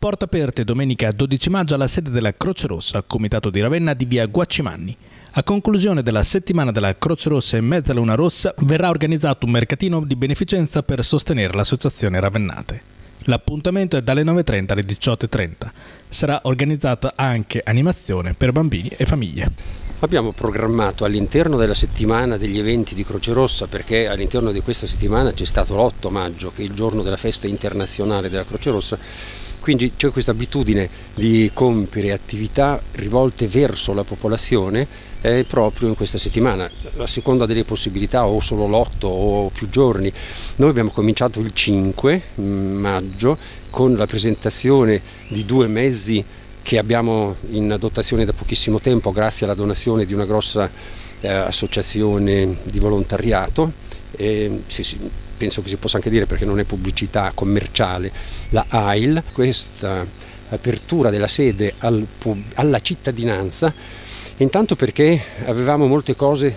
Porte aperte domenica 12 maggio alla sede della Croce Rossa, Comitato di Ravenna di via Guaccimanni. A conclusione della settimana della Croce Rossa e Mezzaluna Rossa verrà organizzato un mercatino di beneficenza per sostenere l'associazione Ravennate. L'appuntamento è dalle 9:30 alle 18:30. Sarà organizzata anche animazione per bambini e famiglie. Abbiamo programmato all'interno della settimana degli eventi di Croce Rossa, perché all'interno di questa settimana c'è stato l'8 maggio, che è il giorno della festa internazionale della Croce Rossa, quindi c'è questa abitudine di compiere attività rivolte verso la popolazione proprio in questa settimana, a seconda delle possibilità, o solo l'8 o più giorni. Noi abbiamo cominciato il 5 maggio con la presentazione di 2 mezzi che abbiamo in dotazione da pochissimo tempo grazie alla donazione di una grossa associazione di volontariato. Penso che si possa anche dire, perché non è pubblicità commerciale, la AIL, questa apertura della sede alla cittadinanza, intanto perché avevamo molte cose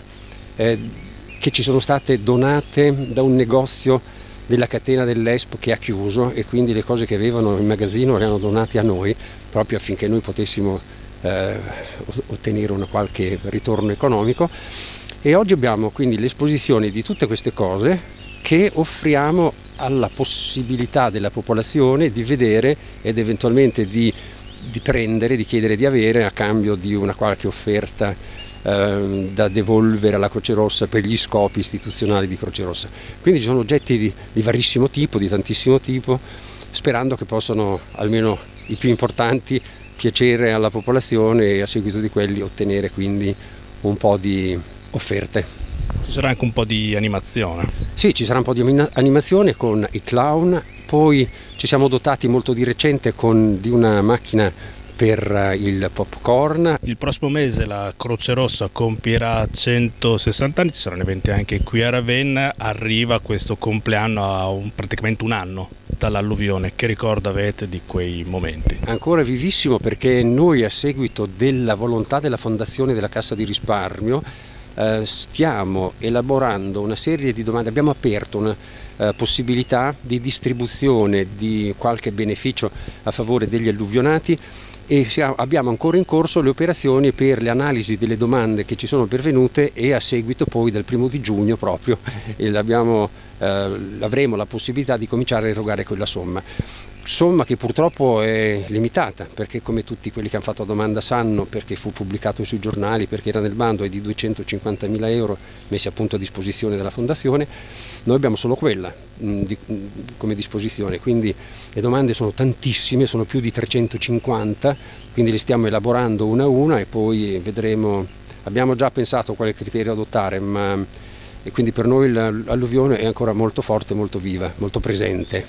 che ci sono state donate da un negozio della catena dell'Expo che ha chiuso, e quindi le cose che avevano in magazzino le hanno donate a noi proprio affinché noi potessimo ottenere un qualche ritorno economico. E oggi abbiamo quindi l'esposizione di tutte queste cose che offriamo alla possibilità della popolazione di vedere ed eventualmente di prendere, di chiedere di avere a cambio di una qualche offerta da devolvere alla Croce Rossa per gli scopi istituzionali di Croce Rossa. Quindi ci sono oggetti di varissimo tipo, di tantissimo tipo, sperando che possano, almeno i più importanti, piacere alla popolazione e a seguito di quelli ottenere quindi un po' di offerte. Ci sarà anche un po' di animazione? Sì, ci sarà un po' di animazione con i clown, poi ci siamo dotati molto di recente di una macchina per il popcorn. Il prossimo mese la Croce Rossa compierà 160 anni, ci saranno eventi anche qui a Ravenna, arriva questo compleanno a praticamente un anno dall'alluvione. Che ricordo avete di quei momenti? Ancora vivissimo, perché noi, a seguito della volontà della Fondazione della Cassa di Risparmio, stiamo elaborando una serie di domande, abbiamo aperto una possibilità di distribuzione di qualche beneficio a favore degli alluvionati, e abbiamo ancora in corso le operazioni per le analisi delle domande che ci sono pervenute, e a seguito poi del 1° di giugno proprio avremo la possibilità di cominciare a erogare quella somma che purtroppo è limitata, perché come tutti quelli che hanno fatto domanda sanno, perché fu pubblicato sui giornali, perché era nel bando, è di 250.000 euro messi appunto a disposizione della Fondazione. Noi abbiamo solo quella come disposizione, quindi le domande sono tantissime, sono più di 350, quindi le stiamo elaborando una a una e poi vedremo. Abbiamo già pensato quale criterio adottare, e quindi per noi l'alluvione è ancora molto forte, molto viva, molto presente.